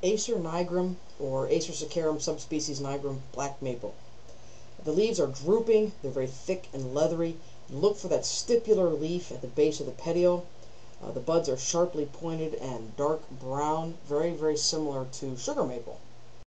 Acer nigrum, or Acer saccharum subspecies nigrum, black maple. The leaves are drooping, they're very thick and leathery. Look for that stipular leaf at the base of the petiole. The buds are sharply pointed and dark brown, very, very similar to sugar maple.